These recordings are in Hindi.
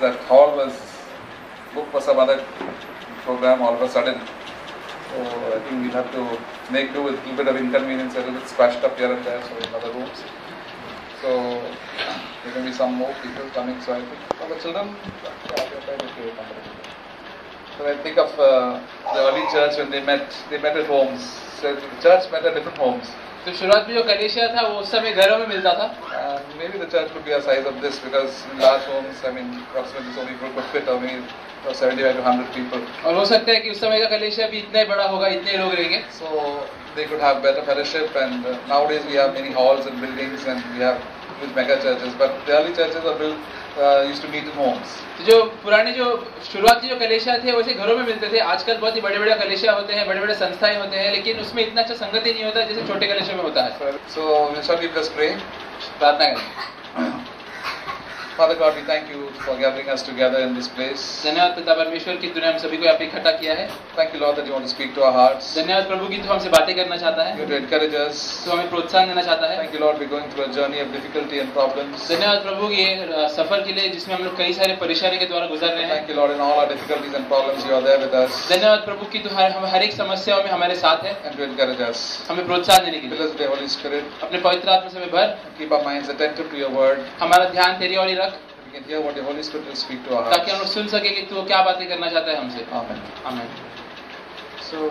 that hall was booked for some other program all of a sudden. So I think we'll have to make do with a little bit of inconvenience, a little bit squashed up here and there, so in other rooms. So there may be some more people coming, so I think for the children, yeah, they're quite okay. So I think of the early church when they met at homes. So the church met at different homes. तो शुरुआत में जो कलीसिया था वो उस समय घरों में मिलता था. Maybe the church could be a size of this because in large homes, I mean, approximately so many people could fit, or maybe 75 to 100 people. और हो सकता है कि उस समय का कलीसिया भी इतना ही बड़ा होगा, इतने लोग रहेंगे. So they could have better fellowship, and nowadays we have many halls and buildings, and we have huge mega churches. But the early churches are built used to meet in homes. तो जो पुराने जो शुरुआती जो कलीसिया थे वैसे घरों में मिलते थे. आजकल बहुत ही बड़े-बड़े कलीसिया होते हैं, बड़े-बड़े संस्थाएं होते हैं, लेकिन उसमें इतना अच्छा संगति नहीं होता जैसे छोटे कलीसिया में होता है. So shall we just pray? प्रार्थना करें. Father God, we thank you for gathering us together in this place. धन्यवाद पिता परमेश्वर की तूने हम सभी को यहाँ पे इकट्ठा किया है. Thank you, Lord, that you want to speak to our hearts. धन्यवाद प्रभु की तू हमसे बातें करना चाहता है. You want to encourage us. तू हमें प्रोत्साहन देना चाहता है. Thank you, Lord, we're going through a journey of difficulty and problems. धन्यवाद प्रभु ये सफर के लिए जिसमें हम लोग कई सारे परेशानी के द्वारा गुजर रहे हैं. Thank you, Lord, in all our difficulties and problems you are there with us. धन्यवाद प्रभु की तू हर एक समस्याओं में हमारे साथ है. And to encourage us. हमें प्रोत्साहन देने के लिए. Fill us with the Holy Spirit. अपने पवित्र आत्मा से हमें भर. Keep our minds attentive to your word. हमारा ध्यान तेरी ओर ही रख. We can hear what the Holy Spirit will speak to our hearts. ताकि हम लोग सुन सके कि तू क्या बातें करना चाहता है हमसे. Amen. आमीन. So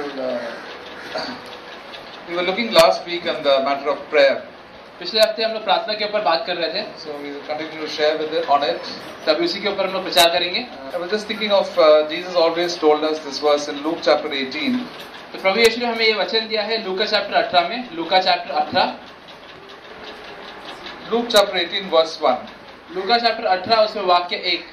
we were looking last week on the matter of prayer. पिछले हफ्ते हम लोग प्रार्थना के ऊपर बात कर रहे थे. So we will continue to share on it. तभी उसी के ऊपर हम लोग प्रचार करेंगे. I was just thinking of Jesus always told us this verse in Luke chapter 18. तो प्रभु यीशु ने हमें ये वचन दिया है लूका चैप्टर 18 में. लूका चैप्टर 18. Luke chapter 18 verse 1. लूका चैप्टर 18 उसमें वाक्य 1.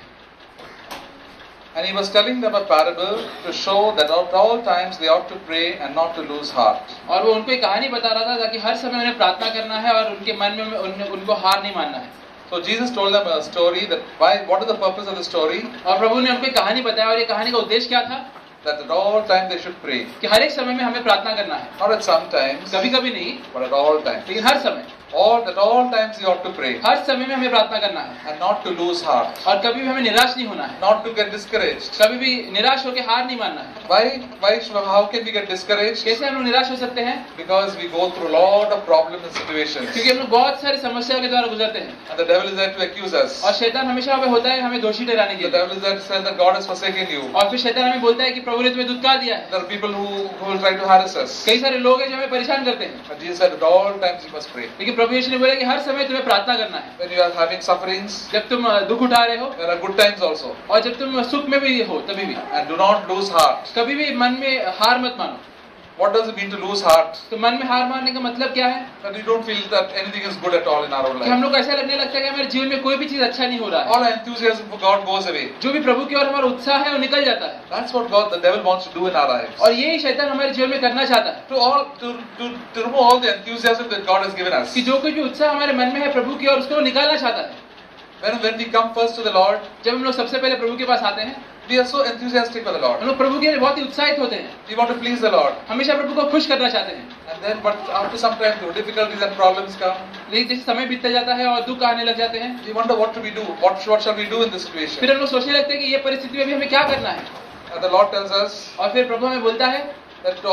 And he was telling them a parable to show that at all times they ought to pray and not to lose heart. और वो उनको एक कहानी बता रहा था ताकि हर समय उन्हें प्रार्थना करना है और उनके मन में उनको हार नहीं मानना है. So Jesus told them a story that what is the purpose of the story? और प्रभु ने उनको एक कहानी बताया और ये कहानी का उद्देश्य क्या था? That at all times they should pray. कि हर एक समय में हमें प्रार्थना करना है. Not at some times. कभी-कभी नहीं. But at all times. लेकिन हर समय. At all times you ought to pray. हर समय में हमें प्रार्थना करना है. And not to lose heart. और कभी भी हमें निराश नहीं होना है. Not to get discouraged. कभी भी निराश होकर हार नहीं मानना है. How can we get discouraged? कैसे हम लोग निराश हो सकते हैं? Because we go through a lot of problems and situations. क्योंकि हम लोग बहुत सारी समस्याओं के द्वारा गुजरते हैं. And the devil is there to accuse us. और शैतान हमेशा वहाँ पे होता है हमें दोषी ठहराने के लिए. The devil is there to say that God has forsaken you. और फिर शैतान हमें बोलता है कि प्रभु ने तुम्हें दुत्कार दिया है. There are people who will try to harass us. कई सारे लोग हैं जो हमें परेशान करते हैं. But Jesus said at all times you must pray. लेकिन प्रभु यीशु ने बोला कि हर समय तुम्हें प्रार्थना करना है. When you are having sufferings, जब तुम दुख उठा रहे हो, there are good times also. और जब तुम सुख में भी हो तभी भी. And do not lose heart. कभी भी मन में हार मत मानो. What does it mean to lose heart? तो मन में हार मानने का मतलब क्या है? That we don't feel that anything is good at all in our own कि हम life. लोग ऐसा लगने लगता है कि हमारे जीवन में कोई भी चीज अच्छा नहीं हो रहा है. All our enthusiasm for God goes away. जो भी प्रभु की ओर हमारा उत्साह है वो निकल जाता है. That's what the devil wants to do in our lives. और यही शैतान हमारे जीवन में करना चाहता है. To remove all the enthusiasm that God has given us. कि जो कुछ भी उत्साह हमारे मन में है प्रभु की ओर उसको निकालना चाहता है. When we come first to the Lord, जब हम लोग सबसे पहले प्रभु के पास आते हैं, we are so enthusiastic for the Lord. हम लोग प्रभु के लिए बहुत ही उत्साहित होते हैं. We want to please the Lord. हमेशा प्रभु को खुश करना चाहते हैं. And then, but after some time, the difficulties and problems come. लेकिन जैसे समय बीतता जाता है और दुख आने लग जाते हैं, We wonder what do we do? What shall we do in this situation? फिर हम लोग सोचने लगते हैं कि ये परिस्थिति में भी हमें क्या करना है. And the Lord tells us और फिर प्रभु हमें बोलता है that to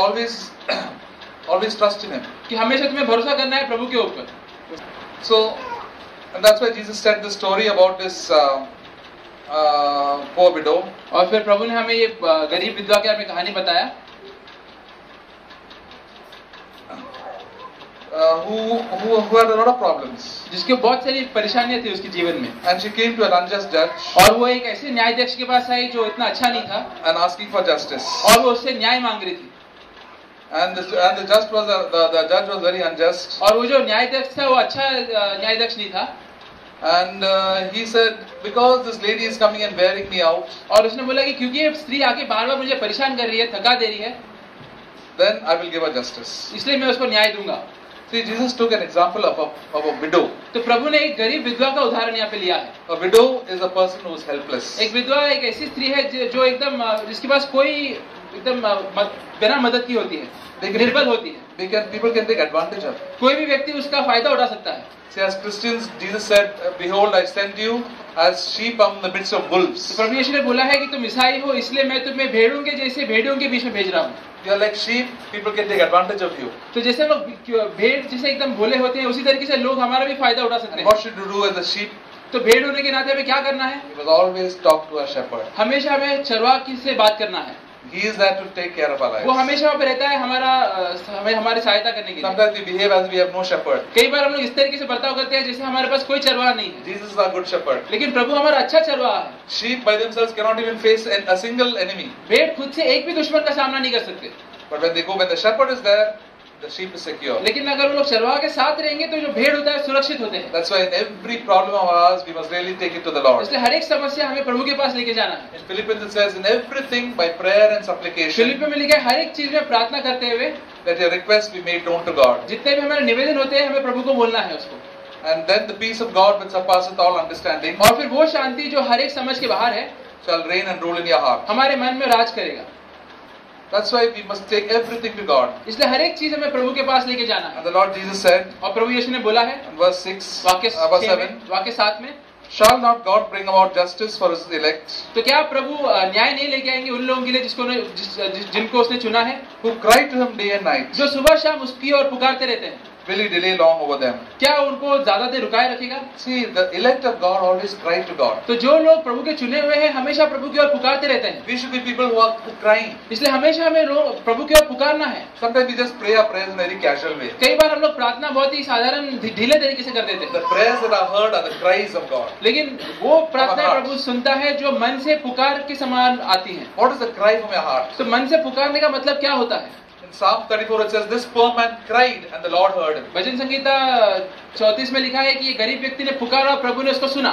always trust in Him. कि हमेशा तुम्हें भरोसा करना है प्रभु के ऊपर. So, and that's why Jesus said the story about this poor widow. और फिर प्रभु ने हमें ये गरीब विधवा के बारे में कहानी बताया. Who had a lot of problems. जिसके बहुत सारी परेशानियां थी उसके जीवन में. And she came to an unjust judge. और वो एक ऐसे न्यायाधीश के पास आई जो इतना अच्छा नहीं था. And asking for justice. और वो उससे न्याय मांग रही थी. And the judge was very unjust. और वो जो न्यायाधीश था वो अच्छा न्यायाधीश नहीं था. And he said, because this lady is coming and wearing me out. और उसने बोला कि क्योंकि ये स्त्री आके बार-बार मुझे परेशान कर रही है, थका दे रही है, then I will give her justice. इसलिए मैं उसको न्याय दूंगा. See, Jesus took an example of a widow. तो प्रभु ने एक गरीब विधवा का उदाहरण यहाँ पे लिया है. A widow is a person who is helpless. एक विधवा एक ऐसी स्त्री है जो एकदम जिसके पास कोई एकदम बिना मदद की होती है, निर्बल होती है. people can take advantage of it. कोई भी व्यक्ति उसका फायदा उठा सकता है। See, as Christians, Jesus said, "Behold, I send you as sheep among the midst of wolves." प्रभु यीशु ने बोला है कि तुम ईसाई हो, इसलिए मैं तुम्हें भेड़ों के जैसे भेड़ों के बीच में भेज रहा हूँ। You are like sheep. People can take advantage of you. तो जैसे लोग भेड़ जैसे एकदम भोले होते हैं, उसी तरीके से लोग हमारा भी फायदा उठा सकते And हैं। what should you do as a sheep? तो भेड़ होने के नाते हमें क्या करना है? You must always talk to a shepherd. हमेशा हमें चरवाहा से बात करना है। He is there to take care of our वो lives. हमेशा वहाँ पे रहता है हमें हमारी सहायता करने के लिए। Sometimes we behave as we have no shepherd. कई बार हम लोग इस तरीके से बर्ताव करते हैं जैसे हमारे पास कोई चरवाहा नहीं है, Jesus is our good shepherd. लेकिन प्रभु हमारा अच्छा चरवाहा है। Sheep by themselves cannot even face a single enemy. भेड़ खुद से एक भी दुश्मन का सामना नहीं कर सकते, But when the shepherd is there, the sheep is secure. लेकिन अगर वो लोग चरवाहा के साथ रहेंगे तो जो भेड़ होता है सुरक्षित होते हैं। That's why in every problem of ours, we must really take it to the Lord. इसलिए हर एक समस्या हमें प्रभु के पास लेके जाना है। In Philippians it says, in everything by prayer and supplication, फिलिप्पियों में लिखा है हर एक चीज में प्रार्थना करते हुए let your requests be made known to God. जितने भी हमारे निवेदन होते हैं हमें प्रभु को बोलना है उसको, And then the peace of God which surpasseth all understanding और फिर वो शांति जो हर एक समझ के बाहर है shall reign and rule in your heart. हमारे मन में राज करेगा। That's why we must take everything to God. इसलिए हर एक चीज हमें प्रभु के पास लेके जाना है। And the Lord Jesus said और प्रभु यीशु ने बोला है in verse 6, वाक्य verse 6 7, में, वाक्य 7 में, shall not God bring about justice for his elect, तो क्या प्रभु न्याय नहीं लेके आएंगे उन लोगों के लिए जिनको उसने चुना है, who cry to him day and night? जो सुबह शाम उसकी ओर पुकारते रहते हैं? Will he delay long over them? क्या उनको ज्यादा देर रुकाए रखेगा? See, the elect of God always cry to God. तो जो लोग प्रभु के चुने हुए हैं हमेशा प्रभु की ओर पुकारते रहते हैं। We should be people who are crying. इसलिए हमेशा हमें प्रभु की ओर पुकारना है। Sometimes we just pray our prayers in a very casual way. कई बार हम लोग प्रार्थना बहुत ही साधारण ढीले तरीके से कर देते हैं, The prayers that are heard are the cries of God. लेकिन वो प्रार्थना प्रभु सुनता है जो मन से पुकार के समान आती है। What is the cry from your heart? तो मन से पुकारने का मतलब क्या होता है? In Psalm 34 it says, this poor man cried and the Lord heard him. भजन संगीता 34 में लिखा है कि ये गरीब व्यक्ति ने पुकारा और प्रभु ने उसको सुना।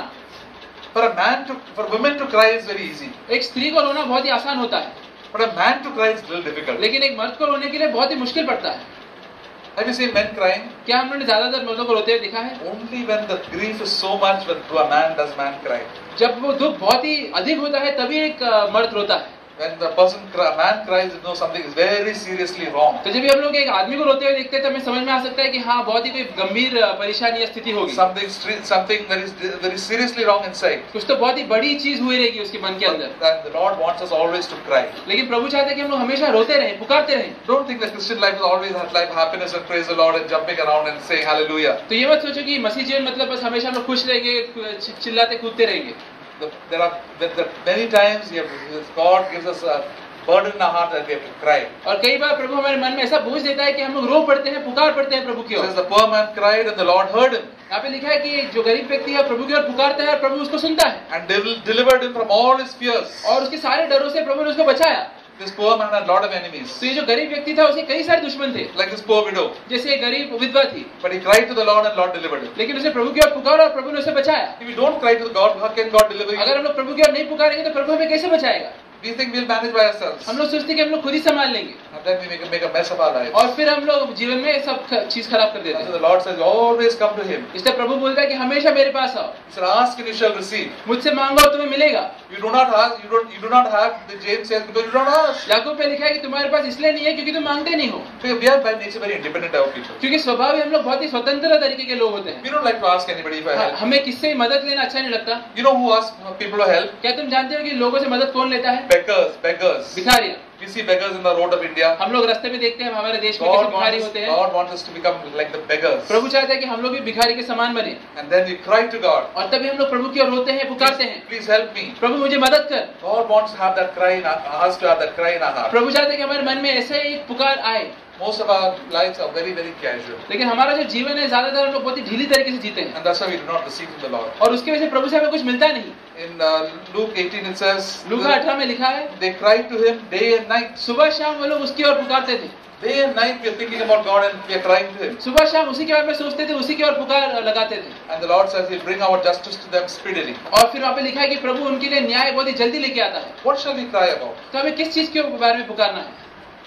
For women to cry is very easy. एक स्त्री को रोना बहुत ही आसान होता है, But a man to cry is a little difficult. लेकिन एक मर्द को रोने के लिए बहुत ही मुश्किल पड़ता है। Have you seen men crying? क्या हम लोगों ने ज्यादातर मर्दों को रोते हुए देखा है? Only when the grief is so much when to a man does man cry. जब वो दुख बहुत ही अधिक होता है तभी एक मर्द रोता है। When the man cries, you know something is very seriously wrong. तो जब भी हम लोग एक आदमी को रोते हुए देखते हैं तो हमें समझ में आ सकता है कि हाँ बहुत ही कोई गंभीर परेशानी या स्थिति होगी, Something very seriously wrong inside. कुछ तो बहुत ही बड़ी चीज हुई रहेगी उसके मन के अंदर। And the Lord wants us always to cry. लेकिन प्रभु चाहते हैं कि हम लोग हमेशा रोते रहें, पुकारते रहें। Don't think that Christian life is always life happiness and praise the Lord and jumping around and saying hallelujah. तो ये मत सोचो कि मसीह जीवन मतलब बस हमेशा हम लोग खुश रहेंगे, चिल्लाते कूदते रहेंगे। There are many times God gives us a burden in our heart that we have to cry. और कई बार प्रभु हमारे मन में ऐसा बोझ देता है कि हम लोग रो पड़ते हैं, पुकार पड़ते हैं प्रभु की It ore. says the poor man cried and the Lord heard him यहाँ पे लिखा है कि जो गरीब व्यक्ति है प्रभु की ओर पुकारता है और प्रभु उसको सुनता है, and delivered him from all his fears. और उसके सारे डरों से प्रभु ने उसको बचाया। This poor man had a lot of enemies, तो ये जो गरीब व्यक्ति था उसके कई सारे दुश्मन थे, like this poor widow. जैसे एक गरीब विधवा थी, But he cried to the Lord and Lord delivered him. लेकिन उसे प्रभु की ओर पुकारा और प्रभु ने उसे बचाया। If you don't cry to God, how can God deliver you? अगर हम लोग प्रभु की ओर नहीं पुकारेंगे तो प्रभु हमें कैसे बचाएगा? We think we'll manage by ourselves, हम लोग सोचते हैं कि हम लोग खुद ही संभाल लेंगे, and then we make a mess of our lives. और फिर हम लोग जीवन में सब चीज खराब कर देते So हैं। the Lord says, always come to Him. इसलिए प्रभु बोलता है कि हमेशा मेरे पास आओ, He said, ask and you shall receive. मुझसे मांगो और तुम्हें मिलेगा। You do not ask, you do not have. The James says, because you don't ask. याकूब पे लिखा है कि तुम्हारे पास इसलिए नहीं है क्योंकि तुम मांगते नहीं हो। Because we are by nature very independent type of people. क्योंकि स्वभाव ही हम लोग बहुत ही स्वतंत्र तरीके के लोग होते हैं। We don't like to ask anybody for help. हमें किससे मदद लेना अच्छा नहीं लगता। You know who asks people for help? क्या तुम जानते हो कि लोगों से मदद कौन लेता है? Beggars. भिखारियाँ। We see beggars in the road of India. हम लोग रास्ते में देखते हैं हमारे देश में कैसे भिखारी होते हैं। God wants us to become like the beggars. प्रभु चाहता है कि हम लोग भी भिखारी के समान बने, And then we cry to God. और तभी हम लोग प्रभु की ओर रोते हैं, पुकारते हैं, Please help me. प्रभु मुझे मदद कर। God wants to have that cry in us to have that cry in our heart. प्रभु चाहते हैं कि हमारे मन में ऐसे एक पुकार आए। Most of our lives are very, very casual. लेकिन हमारा जो जीवन है ज्यादातर हम लोग बहुत ही ढीली तरीके से जीते हैं, And that's why we do not receive from the Lord. और उसकी वजह से प्रभु से हमें कुछ मिलता नहीं। In Luke 18 it says, लूका 18 में लिखा है, they cried to Him day and night. सुबह शाम वो लोग उसकी ओर पुकारते थे। Day and night we are thinking about God and we are crying to Him. सुबह शाम उसी के बारे में सोचते थे, उसी की ओर पुकार लगाते थे। And the Lord says He'll bring our justice to them speedily. और फिर वहाँ पे लिखा है कि प्रभु उनके लिए न्याय बहुत ही जल्दी लेके आता है। What shall we cry about? तो हमें किस चीज के बारे में पुकारना है?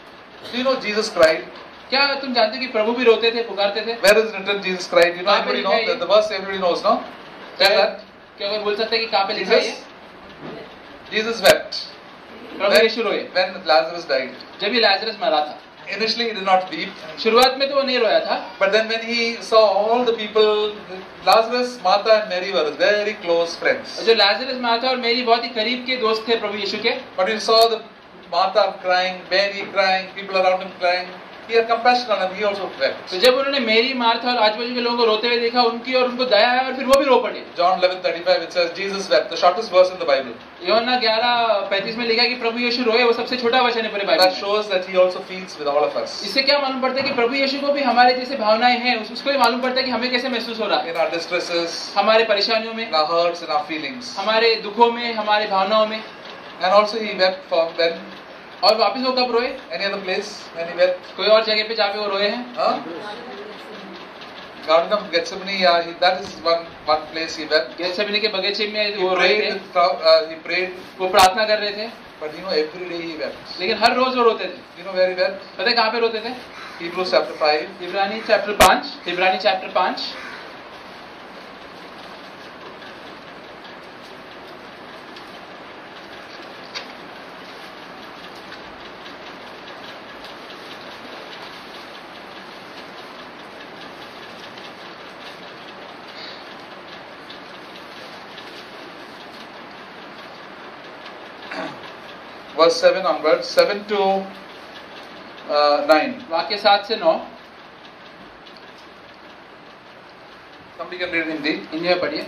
Do you know Jesus cried? क्या तुम जानते हो कि प्रभु भी रोते थे, पुकारते थे? Where is it written Jesus cried? You know, कहाँ पे everybody लिखा है knows the verse. Everybody knows, no? Tell that. क्या कोई बोल सकता है कि कहाँ पे लिखा है ये? Jesus wept प्रभु यीशु रोए when Lazarus died. जब ये लाजरस मरा था। Initially he did not weep, शुरुआत में तो वो नहीं रोया था, but then when he saw all the people, Lazarus, Martha and Mary were very close friends. जो लाजरस मार्था और मेरी बहुत ही करीब के दोस्त थे प्रभु यीशु के, But he saw the Martha crying, Mary crying, people around him crying. He had compassion on him, he also wept. तो जब उन्होंने मेरी मार्था और आजू-बाजू के लोगों को रोते हुए देखा, उनकी और उनको दया है और फिर वो भी रो पड़े। John 11:35 it says Jesus wept, the shortest verse in the Bible. यूहन्ना 11:35 में लिखा है कि प्रभु यीशु रोए, वो सबसे छोटा वचन है पूरे बाइबल That में। shows that he also feels with all of us. इससे क्या मालूम पड़ता है कि प्रभु यीशु को भी हमारे जैसे भावनाएं हैं, उसको भी मालूम पड़ता है कि हमें कैसे महसूस हो रहा है, In our distresses, हमारे परेशानियों में, in our hurts, in our feelings. हमारे दुखों में, हमारे भावनाओं में। And also he wept for then. और वापस वो कब रोए? Any other place when he wept? कोई और जगह पे जहाँ पे वो रोए हैं? Huh? Garden of Gethsemane, yeah, that is one place he wept. Gethsemane के बगीचे में He वो रोए prayed, थे, he prayed, वो प्रार्थना कर रहे थे, but every day he wept. लेकिन हर रोज वो रोते थे। Where he wept? पता है कहाँ पे रोते थे? Hebrews chapter 5. इब्रानी चैप्टर 5। Verse 7 onwards, 7 to 9. वाक्य 7 से 9 Somebody can read in Hindi. Hindi में पढ़िए।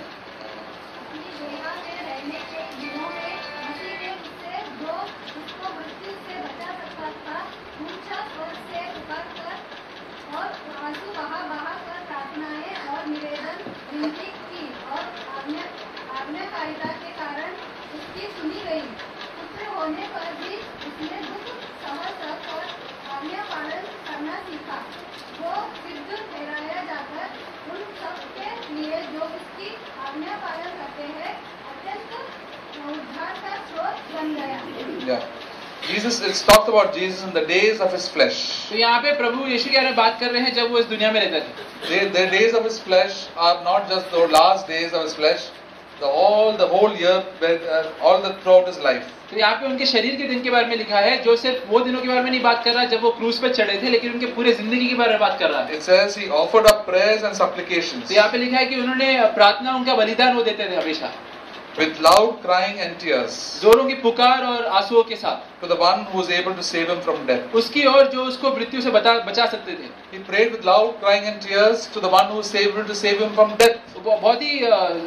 होने पर भी उसने दुख सहन और आज्ञा पालन करना सीखा। वो सिद्ध ठहराया जाकर उन सब के लिए जो उसकी आज्ञा पालन करते हैं अत्यंत उद्धार का स्रोत बन गया। Yeah. Jesus, it's talked about Jesus in the days of his flesh. तो यहाँ पे प्रभु यीशु के बारे में बात कर रहे हैं जब वो इस दुनिया में रहते थे। The days of his flesh are not just the last days of his flesh, the whole year, all the throughout his life. तो यहाँ पे उनके शरीर के दिन के बारे में लिखा है, जो सिर्फ वो दिनों के बारे में नहीं बात कर रहा जब वो क्रूस पे चढ़े थे, लेकिन उनके पूरे जिंदगी के बारे में बात कर रहा है। It says he offered up prayers and supplications तो यहाँ पे लिखा है कि उन्होंने प्रार्थना, उनका बलिदान वो देते थे हमेशा, with loud crying and tears जोरों की पुकार और आंसुओं के साथ, to the one who was able to save him from death. उसकी और जो उसको मृत्यु से बचा सकते थे। He prayed with loud crying and tears to the one who was able to save him from death. बहुत ही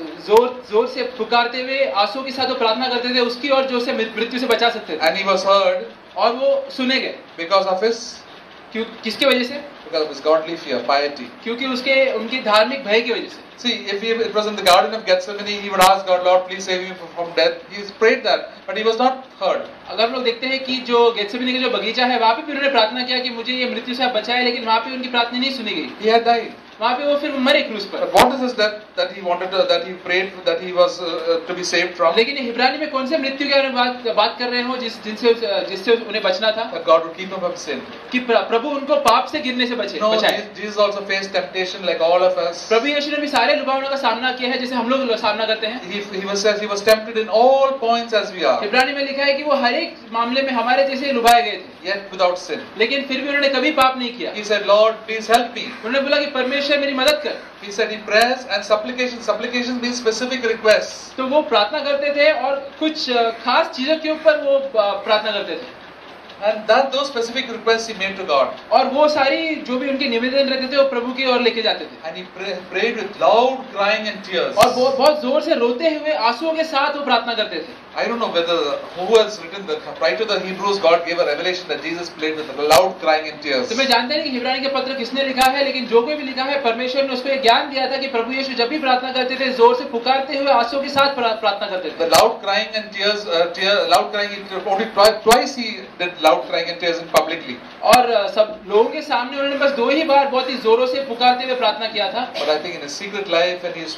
जोर से पुकारते हुए आंसुओं के साथ वो प्रार्थना करते थे, उसकी और जो उसे मृत्यु से बचा सकते थे। And he was heard और वो सुने गए because of his किसके वजह से? because of his godly fear, piety. क्योंकि उनकी धार्मिक भय की वजह से। See, if it was in the Garden of Gethsemane, he would ask God, Lord, please save me from death. He prayed that, but he was not heard. अगर हम लोग देखते हैं कि जो गेत्सेमनी का जो बगीचा है, वहाँ पे भी उन्होंने प्रार्थना किया कि मुझे ये मृत्यु से बचाए, लेकिन वहाँ पे उनकी प्रार्थना नहीं सुनी गई। He had died. वहाँ पे वो फिर मरे क्रूस पर। But what is this that he wanted to, that he prayed that he was to be saved from? लेकिन इब्रानी में कौन से मृत्यु के बारे में बात कर रहे हो जिससे उन्हें बचना था? That God would keep him from sin. कि प्रभु उनको पाप से गिरने से बचाए। Jesus also faced temptation like all of us. प्रभु यीशु ने भी सारे लुभावनों का सामना किया है जैसे हम लोग सामना करते हैं। He was tempted in all points as we are. इब्रानी में लिखा है कि वो हर एक मामले में हमारे जैसे लुभाए गए थे, Yet without sin. लेकिन फिर भी उन्होंने कभी पाप नहीं किया। He said, Lord, please help me. उन्होंने बोला कि परमेश्वर मेरी मदद कर। He said he prayers and supplications means specific requests. तो वो प्रार्थना करते थे और कुछ खास चीजों के ऊपर वो प्रार्थना करते थे। And those specific requests he made to God. और वो सारी जो भी उनके निवेदन रहते थे वो प्रभु की ओर लेके जाते थे। And he prayed with loud crying and tears. और बहुत जोर से रोते हुए आंसुओं के साथ वो प्रार्थना करते थे। I don't know who has written right to the Hebrews, God gave a revelation that Jesus prayed with loud crying and tears. तो मैं जानते नहीं कि इब्रानी के पत्र किसने लिखा है, लेकिन जो कोई भी लिखा है परमेश्वर ने उसको ये ज्ञान दिया था कि प्रभु यीशु जब भी प्रार्थना करते थे जोर से पुकारते हुए आंसुओं के साथ प्रार्थना करते थे। The loud crying and tears, loud crying, only twice he did loud crying and tears publicly. और सब लोगों के सामने उन्होंने बस 2 ही बार बहुत ही जोरों से पुकारते हुए प्रार्थना किया था। But I think in his secret life, when he used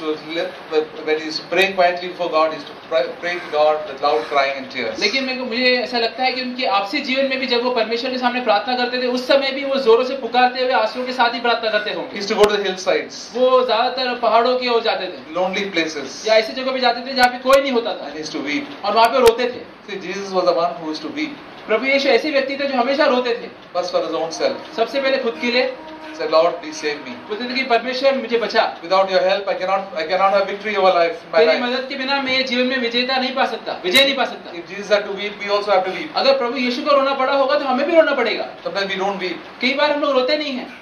to pray quietly before God, he used to pray to God with loud crying and tears. लेकिन मुझे ऐसा लगता है कि उनके आपसी जीवन में भी जब वो परमेश्वर के सामने प्रार्थना करते थे, उस समय भी वो जोरों से पुकारते हुए आंसुओं के साथ ही प्रार्थना करते होंगे। He used to go to the hillsides, वो ज्यादातर पहाड़ों की ओर जाते थे, lonely places, या ऐसी जगह पे जाते थे जहाँ पे कोई नहीं होता था, and he used to weep. और वहाँ पे रोते थे। See, Jesus was the one who used to weep. प्रभु यीशु ऐसे व्यक्ति थे जो हमेशा रोते थे, First for his own self. सबसे पहले खुद के लिए Said, Lord, please save me. बोलते थे कि परमेश्वर मुझे बचा, Without your help, I cannot have victory over life. My तेरी life. मदद के बिना मैं जीवन में विजय नहीं पा सकता। If Jesus had to weep, we also have to weep. अगर प्रभु यीशु को रोना पड़ा होगा तो हमें भी रोना पड़ेगा। Sometimes we don't weep, कई बार हम लोग रोते नहीं हैं,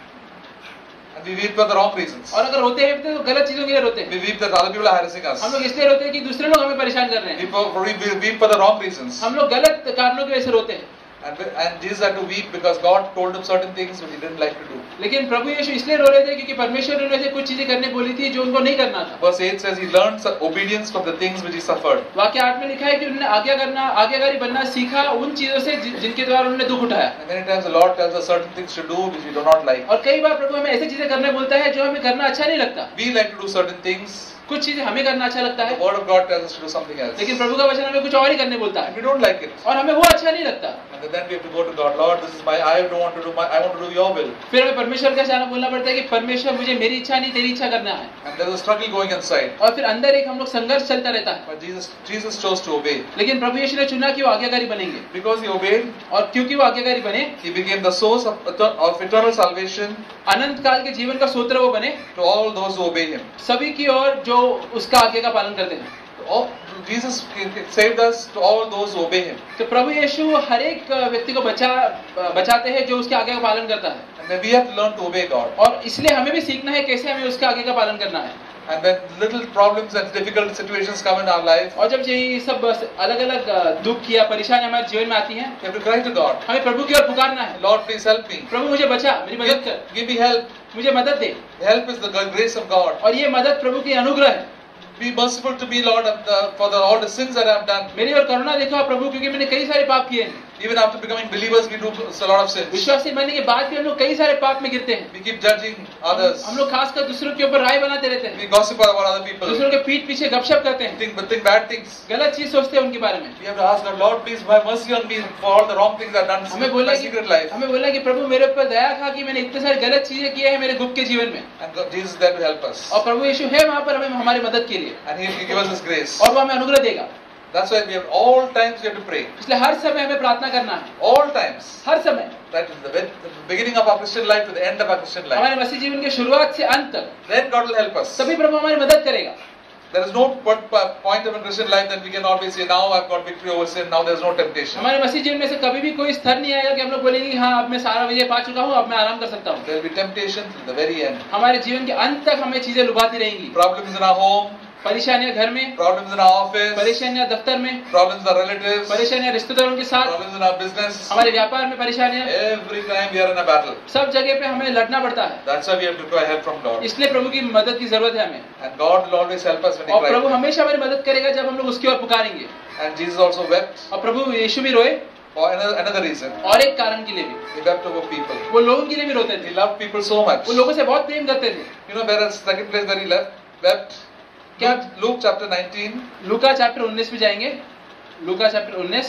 and we weep for the wrong reasons. और अगर रोते हैं तो गलत चीजों के लिए रोते हैं। We weep that other people are harassing us. हम लोग इसलिए रोते हैं कि दूसरे लोग हमें परेशान कर रहे हैं। We weep for the wrong reasons. हम लोग गलत कारणों की वजह से रोते हैं। And Jesus had to weep because God told him certain things which he didn't like to do. लेकिन प्रभु यीशु इसलिए रो रहे थे क्योंकि परमेश्वर ने उन्हें कुछ चीजें करने बोली थी जो उनको नहीं करना था। Verse 8 says he learned obedience from the things which he suffered. वाक्य 8 में लिखा है कि उन्होंने आज्ञाकारी बनना सीखा उन चीजों से जिनके द्वारा उन्होंने दुख उठाया। And many times the Lord tells us certain things to do which we do not like. और कई बार प्रभु हमें ऐसी चीजें करने बोलता है जो हमें करना अच्छा नहीं लगता। We like to do certain things. कुछ चीजें हमें करना अच्छा लगता The है, word of God tells us to do something else. लेकिन प्रभु का वचन हमें कुछ और ही करने बोलता And है we don't like it. और हमें वो अच्छा नहीं लगता। And then we have to go to God. Lord, this is I don't want to do I want to do your will. फिर हमें परमेश्वर के सामने बोलना पड़ता है कि परमेश्वर मुझे मेरी इच्छा नहीं तेरी इच्छा करना है। And there is a struggle going inside. और फिर अंदर एक हम लोग संघर्ष चलता रहता है। But Jesus chose to obey. लेकिन प्रभु यीशु ने चुना कि वो आज्ञाकारी बनेंगे, Because he obeyed, और क्योंकि वो आज्ञाकारी बने he became the source of eternal salvation अनंत काल के जीवन का सूत्र वो बने to all those who obey him. सभी की ओर जो उसका आज्ञा का पालन करते हैं। Jesus saved us to all those who obey him. तो प्रभु यीशु हर एक व्यक्ति को बचाते हैं जो उसके आज्ञा का पालन करता है। And then we have to learn to obey God. और इसलिए हमें भी सीखना है कैसे हमें उसके आज्ञा का पालन करना है। And when little problems and difficult situations come in our life, और जब ये सब अलग अलग दुख या परेशानी हमारे जीवन में आती हैं, we have to cry to God. हमें प्रभु की ओर पुकारना है, Lord, please help me. प्रभु मुझे बचा, मेरी मदद कर, Give me help. मुझे मदद दे। Help is the grace of God. और ये मदद प्रभु की अनुग्रह है। Be merciful to me, Lord, for all the sins that I have done. मेरी ओर करुणा दिखाओ प्रभु, क्योंकि मैंने कई सारे पाप किए हैं। Even after becoming believers, we do a lot of sins. विश्वासी बनने के बाद भी हम लोग कई सारे पाप में गिरते हैं। We keep judging others. हम लोग खासकर दूसरों के ऊपर राय बनाते रहते हैं, We gossip about other people. दूसरों के पीठ पीछे गपशप करते हैं, Think bad things. गलत चीज सोचते हैं उनके बारे में। We have to ask God, Lord, please have mercy on me for all the wrong things I've done हमें in my secret life. बोला कि प्रभु मेरे ऊपर दया खा कि मैंने इतने सारी गलत चीजें की है मेरे गुप्त के जीवन में, And Jesus is there to help us. और प्रभु यीशु है वहां पर हमें हमारी मदद के लिए, And He will give us His grace. और वो हमें अनुग्रह देगा। That's why we have all times we have to pray. इसलिए हर समय हमें प्रार्थना करना है, All times. हर समय। Right from the beginning of our Christian life to the end of our Christian life. हमारे मसीह जीवन के शुरुआत से अंत तक, Then God will help us. तभी प्रभु हमारी मदद करेगा। There is no point of a Christian life that we can always say, now I've got victory over sin, now there's no temptation. हमारे मसीह जीवन में से कभी भी कोई स्तर नहीं आएगा कि हम लोग बोलेंगे कि हाँ अब मैं सारा विजय पा चुका हूँ, अब मैं आराम कर सकता हूँ। There will be temptation till the very end. हमारे जीवन के अंत तक हमें चीजें लुभाती रहेंगी। Problems in our home, परेशानियां घर में, problems in our office, परेशानियां दफ्तर में, problems with our relatives, परेशानियां रिश्तेदारों के साथ, problems in our business. हमारे व्यापार में परेशानियां, Every time we are in a battle. सब जगह पे हमें लड़ना पड़ता है। That's why we have to require help from God. इसलिए प्रभु की मदद की जरूरत है हमें, And God will always help us when we और प्रभु cry. हमेशा हमारी मदद करेगा जब हम लोग उसकी ओर पुकारेंगे। And Jesus also wept और प्रभु यीशु भी रोए for another reason. और एक कारण के लिए भी, He wept over people. वो लोगों के लिए भी रोते He थे, loved people so much. वो लोगों से बहुत प्रेम करते थे। You know where is the second place where he wept? क्या? Luke chapter 19. लूका चैप्टर 19 में जाएंगे, लूका चैप्टर 19,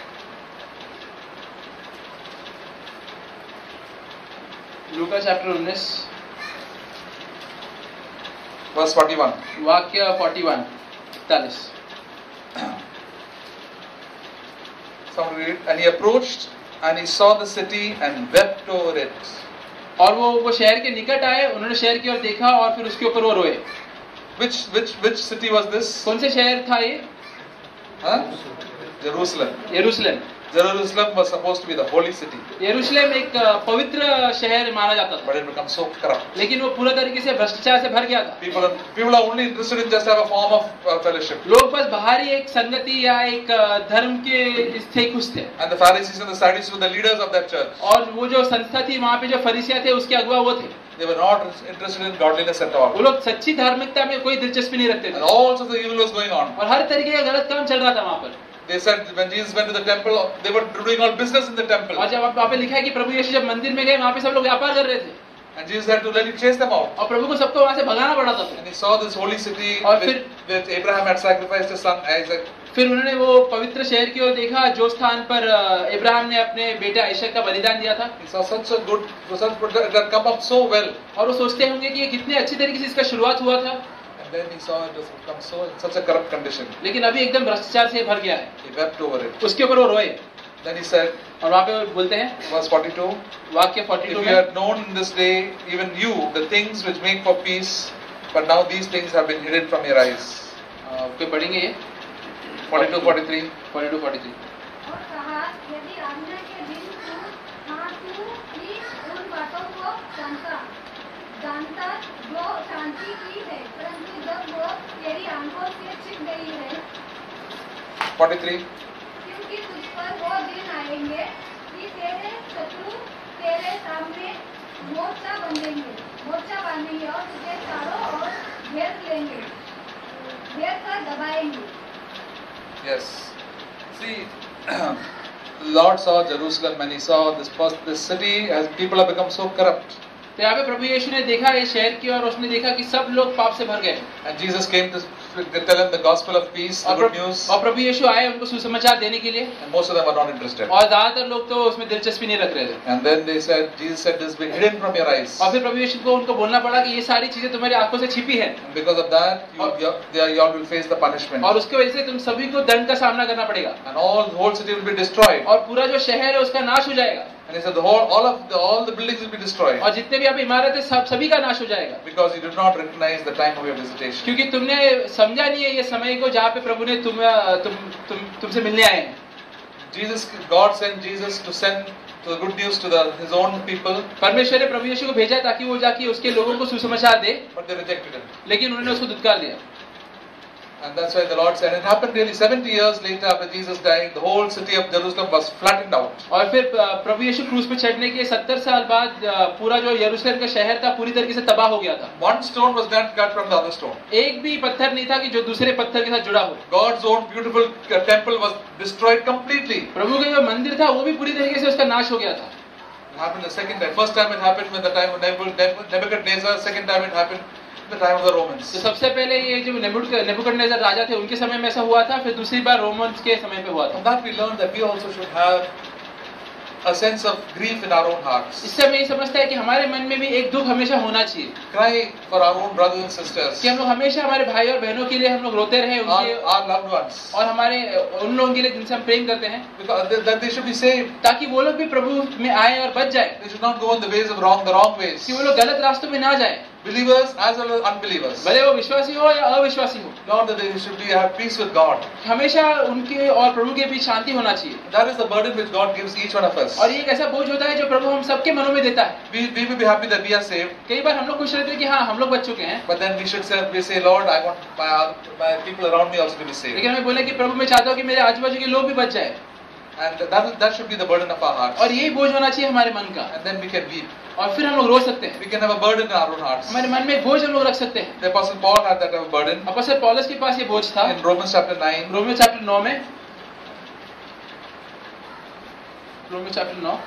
लूका चैप्टर 19 Verse 41. वाक्य 41 41। Someone read. And he approached and he saw the city and wept over it. और वो शहर के निकट आए, उन्होंने शहर की ओर देखा और फिर उसके ऊपर वो रोए। Which city was this? कौन से शहर था ये? Huh? Jerusalem. यरूशलेम। Jerusalem was supposed to be the holy city, यरूशलेम एक पवित्र शहर माना जाता था, but it became so corrupt. लेकिन वो पूरा तरीके से भ्रष्टाचार से भर गया था। People are only interested in just have a form of fellowship. लोग बस बाहरी एक संगति या एक धर्म के से खुश थे। And the Pharisees and the Sadducees were the leaders of that church. और वो जो संस्था थी वहाँ पे जो फरीसिया थे उसके अगुवा वो थे। They were not interested in godliness at all. वो लोग सच्ची धार्मिकता में कोई दिलचस्पी नहीं रखते And थे, all sorts of evil was going on. और हर तरीके का गलत काम चल रहा था वहाँ पर। They said when Jesus went to the temple, they were doing all business in the temple. और जब वहाँ पे लिखा है कि प्रभु यीशु जब मंदिर में गए वहाँ पे सब लोग व्यापार कर रहे थे, And Jesus had to really chase them out. और प्रभु को सबको वहाँ से भगाना पड़ा था। And he saw this holy city और with Abraham had sacrificed his son Isaac. फिर उन्होंने वो पवित्र शहर की ओर देखा जो स्थान पर इब्राहिम ने अपने बेटा आइशक का बलिदान दिया था। He saw such a good, it had come up so well. और वो सोचते होंगे कि ये कितने अच्छी तरीके से इसका शुरुआत हुआ था, And then he saw it has become in such a corrupt condition. लेकिन अभी एकदम भ्रष्टाचार से भर गया है। He wept over it. उसके ऊपर वो रोए। Then he said, और वहाँ पे बोलते हैं verse 42, वाक्य if 42 you में, had known in this day, even you, the things which make for peace, but now these things have been hidden from your eyes. कोई पढ़ेंगे ये 42, 43. 42 43 और कहा, यदि आज्ञा के दिन तू ही उन बातों को जानता जो शांति की है, परंतु जब वो तेरी आंखों से छिप गई है, 43. क्योंकि तुझ पर वो दिन आएंगे कि तेरे शत्रु तेरे सामने मोर्चा बांधेंगे और तुझे चारों ओर घेर कर दबाएंगे. Yes. See, Lord saw Jerusalem and he saw this city as people have become so corrupt. तो यहाँ पे प्रभु यीशु ने देखा इस शहर की और उसने देखा कि सब लोग पाप से भर गए. And Jesus came to tell them the gospel of peace, the good news. और प्रभु यीशु आए उनको सुसमाचार देने के लिए. And most of them were not interested. और ज्यादातर लोग तो उसमें दिलचस्पी नहीं रख रहे थे. And then Jesus said, this has been hidden from your eyes. और फिर प्रभु यीशु को उनको बोलना पड़ा कि ये सारी चीजें तुम्हारी आंखों से छिपी है. And because of that, you all will face the punishment. और उसके वजह से तुम सभी को दंड का सामना करना पड़ेगा. And the whole city will be destroyed. और पूरा जो शहर है उसका नाश हो जाएगा. And he said all the buildings will be destroyed. और जितने भी आप इमारतें सभी का नाश हो जाएगा. Because you did not recognize the time of your visitation. क्योंकि तुमने समझा नहीं है ये समय को जहाँ पे प्रभु ने तुमसे मिलने आए हैं. God sent Jesus to send the good news to his own people. परमेश्वर ने प्रभु यीशु को भेजा ताकि वो जाके उसके लोगों को सुसमाचार दे. But they rejected him. लेकिन उन्होंने उसको धुतकार दिया. And that's why the Lord said, it happened really 70 years later after Jesus died, the whole city of Jerusalem was flattened out. और फिर प्रभु यीशु क्रूस पे चढ़ने के 70 साल बाद पूरा जो यरूशलेम का शहर था पूरी तरीके से तबाह हो गया था. One stone was not cut from the other stone. एक भी पत्थर नहीं था कि जो दूसरे पत्थर के साथ जुड़ा हो. God's own beautiful temple was destroyed completely. प्रभु का जो मंदिर था वो भी पूरी तरीके से उसका नाश हो गया था. It happened the second time. First time it happened when the time of Nebuchadnezzar. Second time it happened the time of the Romans. तो सबसे पहले ये जो नेबुकदनेस्सर राजा थे उनके समय में ऐसा हुआ था. फिर दूसरी बार रोमन्स के समय पे हुआ था. From that we learned that we also should have a sense of grief in our own hearts. इससे हमें ये समझता है कि हमारे मन में भी एक दुख हमेशा होना चाहिए. Cry for our own brothers and sisters. कि हम लोग हमेशा हमारे भाई और बहनों के लिए हम लोग रोते रहे उनके our loved ones. और हमारे उन लोगों के लिए जिनसे हम प्रेम करते हैं. Because that they should be saved. ताकि वो लोग भी प्रभु में आए और बच जाए. They should not go in the ways of the wrong ways. कि वो लोग गलत रास्तों में ना जाए. Believers as well as unbelievers. भले वो विश्वासी हो या अविश्वासी हो. Lord, that they should have peace with God. हमेशा उनके और प्रभु के बीच शांति होना चाहिए. That is the burden which God gives each one of us. और ये एक ऐसा बोझ होता है जो प्रभु हम सबके मनों में देता है. We will be happy that we are saved. कई बार हम लोग खुश रहते हैं कि हाँ हम लोग बच चुके हैं. But then we say, Lord, I want my people around me also to be saved. लेकिन हमें बोले कि प्रभु मैं चाहता हूँ कि मेरे आजू बाजू के लोग भी बच जाए. And that should be the burden of our hearts. और यही बोझ होना चाहिए हमारे मन का. And then we can weep. और फिर हम लोग रो सकते हैं. We can have a burden in our own hearts. हमारे मन में एक बोझ हम लोग रख सकते हैं. The Apostle Paul had that burden. अपोस्तल पौलुस के पास ये बोझ था. In Romans chapter 9. रोमियो चैप्टर 9 में. रोमियो chapter 9.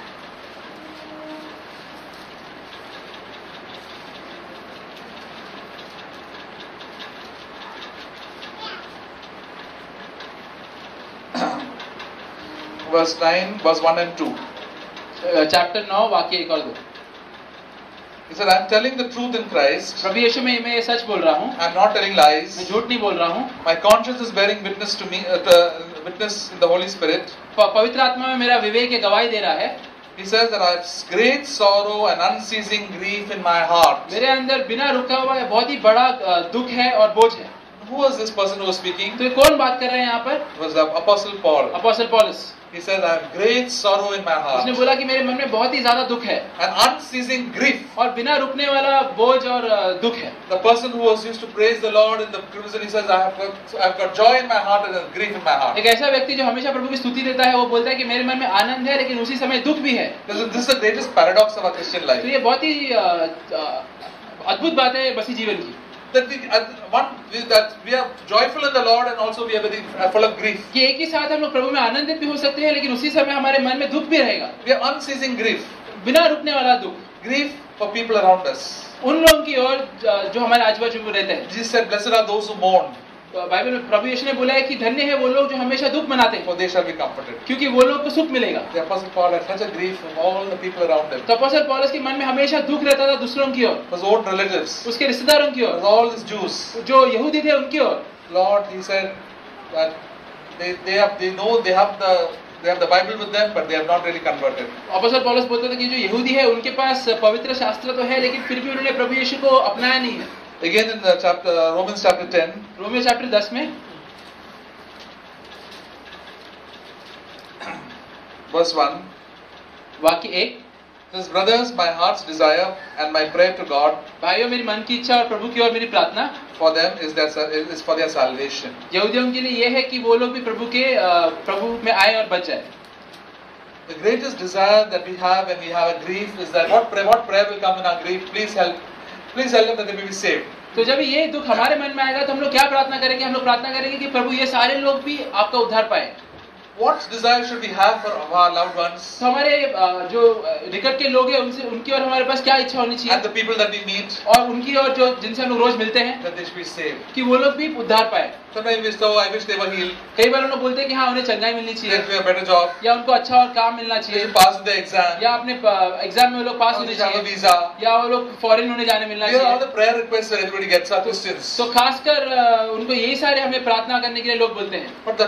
Verse 9, verse 1 and 2. Chapter 9 वाक्य 1 और 2. He said, I am telling the truth in Christ. प्रभु यीशु में मैं ये सच बोल रहा हूँ. I am not telling lies. मैं झूठ नहीं बोल रहा हूँ. My conscience is bearing witness to me, witness in the Holy Spirit. पवित्र आत्मा में मेरा विवेक गवाही दे रहा है. He says that I have great sorrow and unceasing grief in my heart. मेरे अंदर बिना रुका हुआ बहुत ही बड़ा दुख है और बोझ है. Who was this person who was speaking? तो कौन बात कर रहे हैं यहाँ पर? It was the Apostle Paul. अपोस्तल पौलुस. He said, I have great sorrow in my heart. उसने बोला कि मेरे मन में बहुत ही ज्यादा दुख है. An unceasing grief. और बिना रुकने वाला बोझ और दुख है. The person who was used to praise the Lord in the prison, he says, I have got joy in my heart and a grief in my heart. एक ऐसा व्यक्ति जो हमेशा प्रभु की स्तुति देता है वो बोलता है कि मेरे मन में आनंद है लेकिन उसी समय दुख भी है. This is the greatest paradox of our Christian life. तो ये बहुत ही अद्भुत बात है मसीह जीवन की. That we are joyful in the Lord and also we are very full of grief. कि एक ही साथ हम लोग प्रभु में आनंदित भी हो सकते हैं लेकिन उसी समय हमारे मन में दुख भी रहेगा. We have unceasing grief. बिना रुकने वाला दुख. Grief for people around us. उन लोगों की ओर जो हमारे आजू बाजू में रहते हैं. Jesus said, blessed are those who mourn. Bible में प्रभु यीशु ने बोला है कि धन्य है वो लोग जो हमेशा दुख मनाते हैं. For they shall be comforted. क्योंकि वो लोग को सुख मिलेगा. The Apostle Paul had such a grief from all the people around him. तो अपोस्तल पौलुस के मन में हमेशा दुख रहता था दूसरों की ओर. His own relatives. उसके रिश्तेदारों की ओर. All his Jews. जो यहूदी थे उनकी ओर. Lord, he said that they know they have They have the Bible with them, but they have not really converted. अपोस्तल पौलुस बोलते थे कि जो यहूदी है उनके पास पवित्र शास्त्र तो है लेकिन फिर भी उन्होंने प्रभु यीशु को अपनाया नहीं है। Again in the Romans chapter 10, रोमियो चैप्टर 10 में verse 1, वाक्य 1, says, brothers, my heart's desire and my prayer to God भाइयों मेरी मन की इच्छा और प्रभु की ओर मेरी प्रार्थना for them is for their salvation. यहूदियों के लिए यह है कि वो लोग भी प्रभु में आए और बच जाए। The greatest desire that we have when we have a grief is that what prayer will come in our grief? Please help them that they may be saved. तो जब ये दुख हमारे मन में आएगा तो हम लोग क्या प्रार्थना करेंगे? हम लोग प्रार्थना करेंगे कि प्रभु ये सारे लोग भी आपका उद्धार पाए। What desire should we have for our loved ones तो हमारे जो निकट के लोग हैं उनकी और हमारे पास क्या इच्छा होनी चाहिए? and the people that we meet और उनकी और जो जिनसे हम लोग रोज मिलते हैं that they should be saved? कि वो लोग भी उद्धार पाए। Sometimes we say, I wish they were healed. कई बार हम लोग बोलते हैं कि हाँ उन्हें चंगाई मिलनी They चाहिए should have a better job. या उनको अच्छा और काम मिलना They चाहिए should pass the exam. या अपने एग्जाम में वो लोग पास Or they होने should have a चाहिए visa. या वो लोग फॉरेन होने जाने मिलना These are all चाहिए। the prayer requests that everybody gets are Christians. तो खासकर उनको यही सारे हमें प्रार्थना करने के लिए लोग बोलते हैं। But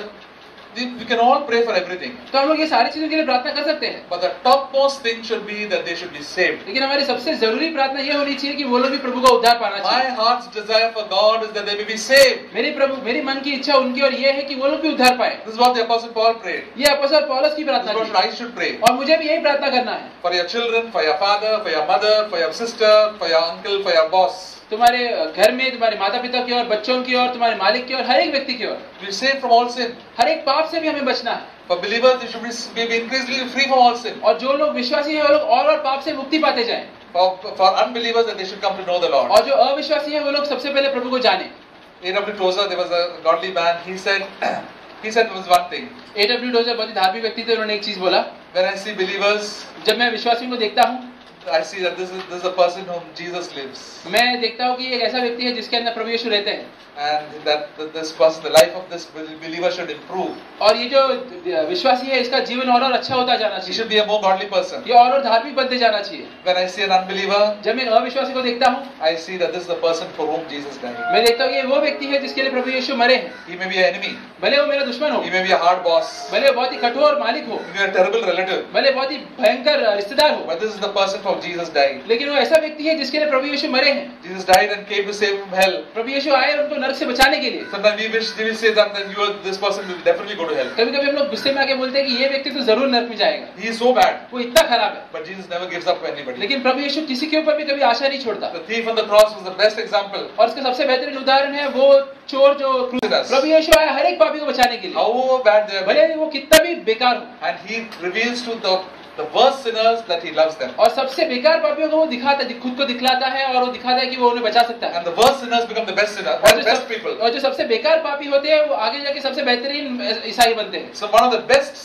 we can all pray for everything. तो हम लोग ये सारी चीजों के लिए प्रार्थना कर सकते हैं But the topmost thing should be that they should be saved. लेकिन हमारी सबसे जरूरी प्रार्थना ये होनी चाहिए कि वो लोग भी प्रभु का उद्धार पाना My चाहिए। heart's desire for God is that they may be saved. मेरी मन की इच्छा उनकी और ये है कि वो लोग भी उद्धार पाए। This is what the Apostle Paul prayed. ये अपोस्तल पौलुस की This प्रार्थना is what थी I should pray. और मुझे भी यही प्रार्थना करना है। For your children, for your father, for your mother, for your sister, for your uncle, for your boss. तुम्हारे घर में तुम्हारे माता पिता की और बच्चों की और तुम्हारे मालिक की और हर एक व्यक्ति की ओर Be saved from all sin. हर एक पाप से भी हमें बचना है। For believers, they should be increasingly free from all sin. और जो लोग विश्वासी हैं वो लोग और पाप से मुक्ति पाते जाएं। For unbelievers, that they should come to know the Lord. और जो अविश्वासी हैं वो लोग सबसे पहले प्रभु को जाने। A.W. Tozer, there was a godly man. He said there was one thing. A.W. Tozer बहुत ही धार्मिक व्यक्ति थे। उन्होंने एक चीज बोला, When I see believers, जब मैं विश्वासियों को देखता हूँ I see that this is a person whom Jesus lives, मैं देखता हूँ कि एक ऐसा व्यक्ति है जिसके अंदर प्रभु यीशु रहते हैं and that this person, the life of this believer should improve. और ये जो विश्वासी है इसका जीवन और अच्छा होता जाना He चाहिए। should be a more godly person. ये और धार्मिक बनते जाना चाहिए। When I see an unbeliever, जब मैं अविश्वासी को देखता हूँ I see that this is the person for whom Jesus died. मैं देखता हूँ कि ये वो व्यक्ति है जिसके लिए प्रभु यीशु मरे हैं। He may be an enemy. भले वो मेरा दुश्मन हो, He may be a hard boss. भले वो बहुत ही कठोर मालिक हो, He may be a terrible relative. भले बहुत ही भयंकर रिश्तेदार हो, But this is the person for whom Jesus died. लेकिन वो ऐसा व्यक्ति है जिसके लिए प्रभु यीशु मरे हैं। Jesus died and came to save from hell. प्रभु यीशु आए उनको नरक से बचाने के लिए। Sometimes we will say that this person will definitely go to hell. कभी-कभी हम लोग गुस्से में आके बोलते हैं कि ये व्यक्ति तो जरूर नरक में जाएगा, He is so bad. वो इतना खराब है। But Jesus never gives up for anybody. लेकिन प्रभु यीशु किसी के ऊपर भी कभी आशा नहीं छोड़ता। The thief on the cross was the best example. और इसका सबसे बेहतरीन उदाहरण है वो चोर जो प्रभु यीशु आया हर एक पापी को बचाने के लिए, How bad they भले are. वो कितना भी बेकार हो। And he reveals to the worst sinners that he loves them. और सबसे बेकार पापियों को वो दिखाता है, खुद को दिखलाता है और वो दिखाता है कि वो उन्हें बचा सकता है। And the worst sinners become the best sinners, और the best people. जो सबसे बेकार पापी होते हैं वो आगे जाके सबसे बेहतरीन ईसाई बनते हैं। So one of the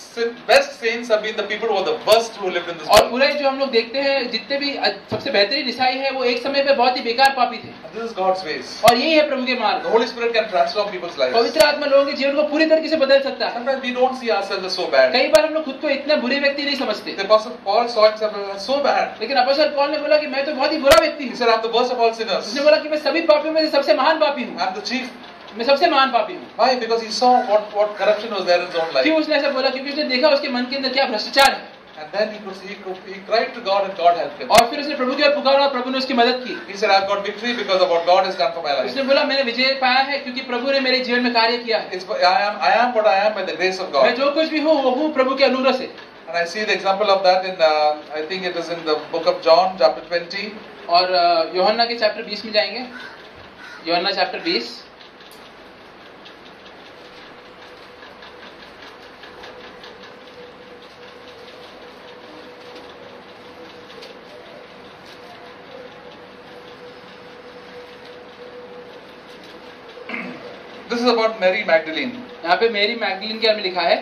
best saints have been the people who are the worst who lived in this और world. पूरे जो हम लोग देखते हैं जितने भी सबसे बेहतरीन ईसाई है वो एक समय पे बहुत ही बेकार पापी थे। And this is God's ways. और यही है प्रभु के मार्ग। The Holy Spirit can transform people's lives. पवित्र आत्मा लोगों के जीवन को पूरी तरीके से बदल सकता है। Sometimes we don't see ourselves as so bad. कई बार हम लोग खुद को इतने बुरे व्यक्ति नहीं समझते। The Apostle Paul saw himself as so bad. लेकिन अपोस्तल पौल ने बोला कि मैं तो बहुत ही बुरा व्यक्ति He हूँ। said, I'm the worst of all sinners. उसने बोला कि मैं सभी पापियों में से सबसे महान पापी हूँ। I'm the chief. मैं सबसे महान पापी हूँ। Why? Because he saw what corruption was there in his own life. क्यों उसने ऐसा बोला? क्योंकि उसने देखा उसके मन के अंदर क्या भ्रष्टाचार है। And then he cried to God and God helped him. और फिर उसने प्रभु की ओर पुकारा और प्रभु ने उसकी मदद की। He said, I've got victory because of what God has done for my life. उसने बोला मैंने विजय पाया है क्योंकि प्रभु ने मेरे जीवन में कार्य किया है। I am what I am by the grace of मैं God. जो कुछ भी हूँ वो हूँ प्रभु के अनुग्रह से। And I see the example of that in, I think it is in the book of John, chapter 20. और यूहन्ना के चैप्टर 20 में जाएंगे। यूहन्ना chapter 20। This is about Mary Magdalene. यहाँ पे मेरी मैगडलीन के बारे में लिखा है।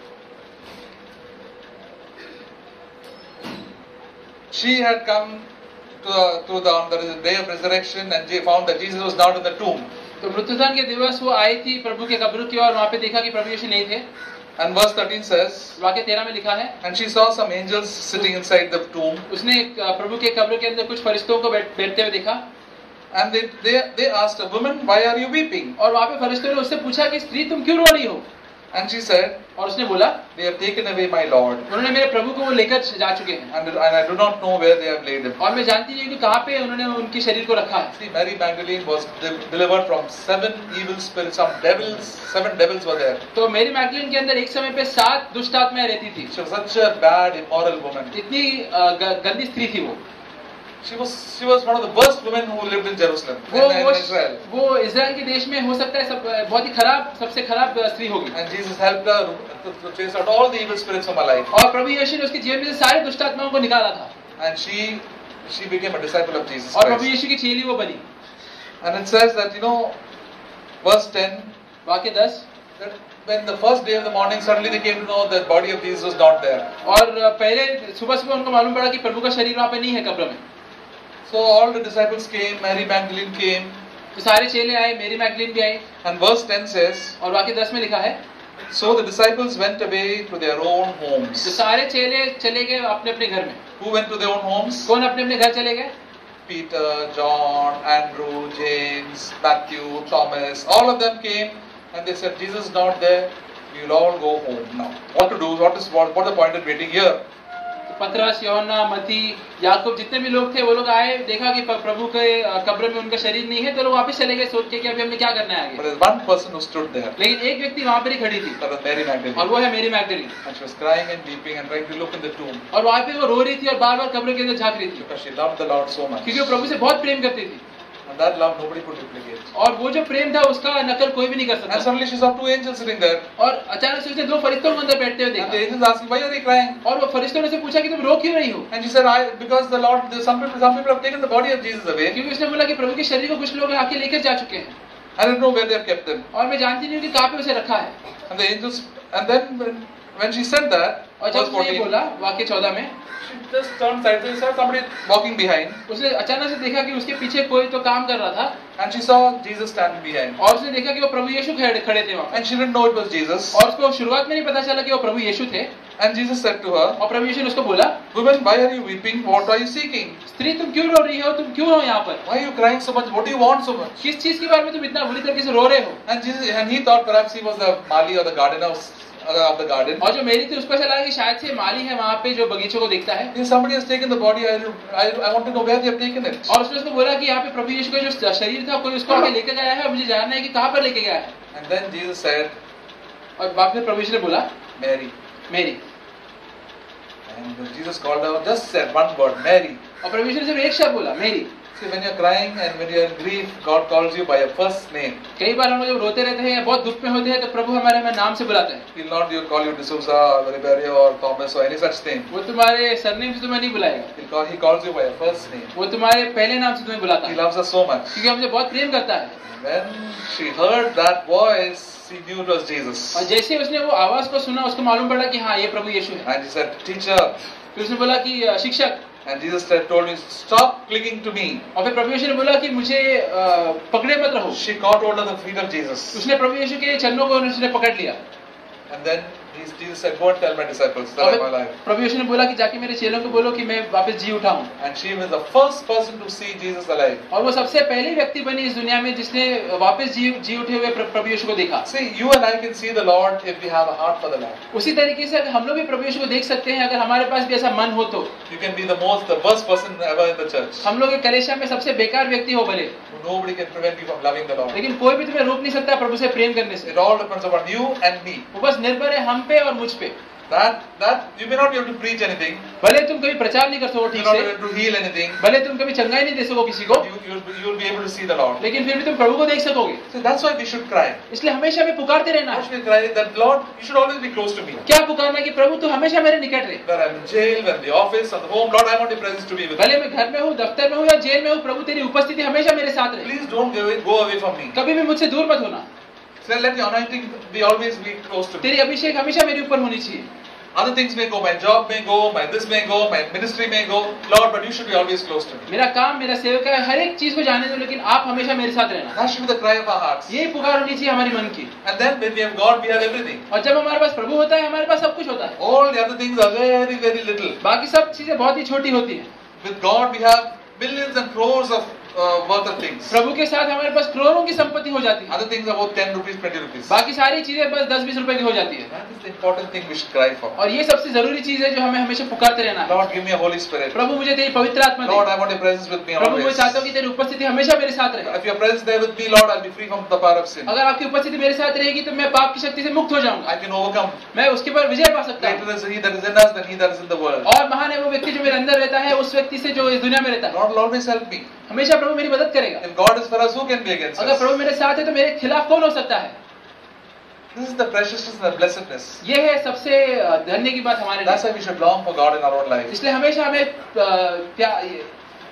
She had come on the day of resurrection and she found that Jesus was not in the tomb. तो मृत्युदान के दिवस वो आई थी प्रभु के कब्र की और वहाँ पे देखा कि प्रभु यीशु नहीं थे। And verse 13 says, वाक्य 13 में लिखा है, and she saw some angels sitting inside the tomb. उसने प्रभु के कब्र के अंदर कुछ फरिश्तों को बैठते हुए देखा। And they asked her, woman, why are you weeping? और वहाँ पे फरिश्तों ने उससे पूछा कि स्त्री तुम क्यों रो रही हो? And she said, और उसने बोला, they have taken away my Lord, उन्होंने मेरे प्रभु को वो लेकर जा चुके हैं, and I do not know where they have laid him. और मैं जानती नहीं हूँ कि कहाँ पे उन्होंने उनके शरीर को रखा है। See, Mary Magdalene was delivered from 7 evil spirits. Some devils, 7 devils were there. तो मेरी मैगदलीन के अंदर एक समय पे 7 दुष्ट आत्माएं रहती थी। She was such a bad, immoral woman. इतनी गंदी स्त्री थी वो। She was one of the worst women who lived in Jerusalem, in Israel. वो इज़राइल के देश में हो सकता है बहुत ही खराब, सबसे खराब स्त्री होगी। And Jesus helped her to chase out all the evil spirits from her life. और प्रभु यीशु ने उसके जीवन में से सारे दुष्ट आत्माओं को निकाला था। And she became a disciple of Jesus और प्रभु Christ. यीशु की चेली वो बनी। And it says that, verse 10, वाक्य 10, that when the first day of the morning, suddenly they came to know that body of Jesus was not there. और पहले सुबह उनको मालूम पड़ा कि प्रभु का शरीर वहाँ पे नहीं है कब्र में। So all the disciples came, Mary Magdalene came. तो सारे चेले आए, मेरी मैगदलीन भी आई। And verse 10 says, और वाक्य 10 में लिखा है, so the disciples went away to their own homes. तो सारे चेले चले गए अपने अपने घर में। Who went to their own homes? कौन अपने अपने घर चले गए? Peter, John, Andrew, James, Matthew, Thomas, all of them came and they said, Jesus is not there, we will all go home now. What to do? What is the point of waiting here? पतरस, यूहन्ना, मत्ती, याकूब, जितने भी लोग थे वो लोग आए, देखा कि प्रभु के कब्र में उनका शरीर नहीं है, तो लोग वापस चले गए सोच के कि अभी हमने क्या करना है आगे। But there's one person who stood there. लेकिन एक व्यक्ति वहाँ पर ही खड़ी थी। That was Mary Magdalene. और वो है मेरी मैगदलीन। And she was crying and weeping and trying to look in the tomb. और वहाँ पे वो रो रही थी और बार-बार कब्र के अंदर झांक रही थी। Because she loved the Lord so much. क्योंकि वो प्रभु से बहुत प्रेम करती थी। And that love nobody could replicate. और वो जो प्रेम था उसका नकल कोई भी नहीं कर And सकता। suddenly she saw 2 angels sitting there. और अचानक से उसने 2 फरिश्तों को अंदर बैठते हुए And the देखा। angels asked, why are you crying? और वो फरिश्तों ने उससे पूछा कि तुम रो क्यों रही हो? And she said, because the Lord, some people have taken the body of Jesus away. क्योंकि उसने बोला कि प्रभु के शरीर को कुछ लोग आके लेकर जा चुके हैं। I don't know where they have kept them. और मैं जानती नहीं हूँ कि कहाँ पे उसे रखा है। And the angels, and then when she said that, और जब उसने ये बोला वाक्य 14 में, she just turned sideways. She saw somebody walking behind, उसने अचानक से देखा कि उसके पीछे कोई तो काम कर रहा था। and she saw Jesus standing behind. और उसने देखा कि वो प्रभु यीशु खड़े थे वहाँ। And she didn't know it was Jesus. और उसको शुरुआत में नहीं पता चला कि वो प्रभु यीशु थे। And Jesus said to her, और प्रभु यीशु ने उसको बोला, woman, why are you weeping? What are you seeking? स्त्री तुम क्यों रो रही हो? तुम क्यों हो यहाँ पर? Why are you crying so much? What do you want so much? किस चीज के बारे में तुम इतना बुरी तरीके से रो रहे हो? And he thought perhaps he was the Mali or the gardener of the garden. और जो मेरी थी उसको ऐसा लगा कि शायद से माली है वहाँ पे जो बगीचों को देखता है। If somebody has taken the body, I want to know where they have taken it. और उसने उसको बोला कि यहाँ पे प्रभु यीशु का जो शरीर था कोई उसको आगे लेके गया है और मुझे जानना है कि कहाँ पर लेके गया है। And then Jesus said, और बाद में प्रभु यीशु ने बोला, Mary. मेरी। And Jesus called her, just said one word, Mary. और प्रभु यीशु ने सिर्फ एक शब्द बोला, मेरी। See, when you're crying and when you're in grief, God calls you by your first name. कई बार हम लोग जब रोते रहते हैं या बहुत दुख में होते हैं तो प्रभु हमें नाम से बुलाता है। He'll not call you D'Souza or Ribeiro or Thomas or any such thing. वो तुम्हारे सरनेम से तुम्हें नहीं बुलाएगा। He calls you by your first name. वो तुम्हारे पहले नाम से तुम्हें बुलाता He है। loves us so much. क्योंकि हमसे बहुत प्रेम करता है। When she heard that voice, she knew it was Jesus. और जैसे उसने वो आवाज को सुना उसको मालूम पड़ा कि हाँ ये प्रभु यीशु है। And she said, Teacher. फिर उसने बोला कि शिक्षक। And Jesus told me, stop clinging to me. और फिर प्रभु यीशु ने बोला कि मुझे पकड़े मत रहो। She caught hold of the feet of Jesus. उसने प्रभु यीशु के चरणों को उसने पकड़ लिया। And then Jesus said, go and tell my disciples that I'm alive. प्रभु यीशु ने बोला कि जाके मेरे चेलों को बोलो कि मैं वापस जी उठा हूँ। And she was the first person to see Jesus alive. और वो सबसे पहली व्यक्ति बनी इस दुनिया में जिसने वापस जी उठे हुए प्रभु यीशु को देखा। See, you and I can see the Lord if we have a heart for the Lord. उसी तरीके से अगर हम लोग भी प्रभु यीशु को देख सकते हैं अगर हमारे पास भी ऐसा मन हो तो। You can be the worst person ever in the church. हम लोग कलीसिया में सबसे बेकार व्यक्ति हो भले। Nobody can prevent you from loving the Lord. लेकिन कोई भी तुम्हें रोक नहीं सकता प्रभु से प्रेम करने से। It all depends upon you and me. वो बस निर्भर है हम पे और मुझ पे। That you may not be able to preach anything. भले तुम कभी प्रचार नहीं कर सको You ठीक may not से। be able to heal anything. भले तुम कभी चंगाई नहीं दे सको किसी को। You will be able to see the Lord. लेकिन फिर भी तुम प्रभु को देख सकोगे। So that's why we should cry. इसलिए हमेशा हमें पुकारते रहना Why है। should we cry that Lord, you should always be close to me. क्या पुकारना कि प्रभु तू हमेशा मेरे निकट रहे। Whether I'm in jail, whether in the office, or the home, Lord, I want your presence to be with me. भले मैं घर में हूँ, दफ्तर में हूँ या जेल में हूँ, प्रभु तेरी उपस्थिति हमेशा मेरे साथ रहे। Please don't go away from me. कभी भी मुझसे दूर मत होना। So let your anointing always be close to me. तेरी अभिषेक हमेशा मेरे ऊपर होनी चाहिए। Other things may go, my job may go, my this may go, my ministry may go, Lord, but you should be always close to me. मेरा काम, मेरा सेवका है, हर एक चीज को जाने दो, लेकिन आप हमेशा मेरे साथ रहना। That should be the cry of our hearts. यही पुकार होनी चाहिए हमारी मन की। And then when we have God, we have everything. और जब हमारे पास प्रभु होता है, हमारे पास सब कुछ होता है। All the other things are very, very little. बाकी सब चीजें बहुत ही छोटी होती हैं। With God, we have millions and crores of worth of things. प्रभु के साथ हमारे पास करोड़ों की संपत्ति हो जाती है, Other things are worth 10 rupees, 20 rupees. बाकी सारी चीजें बस 10-20 रुपए की हो जाती है। That is the important thing we should cry for. और ये सबसे जरूरी चीज है जो हमें हमेशा पुकारते रहना है। Lord, give me a Holy Spirit. प्रभु मुझे तेरी पवित्र आत्मा दे। Lord, I want your presence with me प्रभु मैं always. चाहता हूँ कि तेरी उपस्थिति हमेशा मेरे साथ रहे। If your presence there with me, Lord, I'll be free from the power of sin. अगर आपकी उपस्थिति मेरे साथ रहेगी तो मैं पाप की शक्ति से मुक्त हो जाऊंगा, I can overcome. मैं उसके पर विजय पा सकता हूँ। Greater is he that is in us than he that is in the world. और महान है वो व्यक्ति जो मेरे अंदर रहता है उस व्यक्ति से जो इस दुनिया में रहता है। Lord will always help me. हमेशा प्रभु मेरी मदद करेगा। If God is for us, who can be against अगर us? प्रभु मेरे साथ है तो मेरे खिलाफ कौन हो सकता है? This is the preciousness and the blessedness. ये है सबसे धन्य की बात हमारे That's लिए। why we should long for God in our own lives. इसलिए हमेशा हमें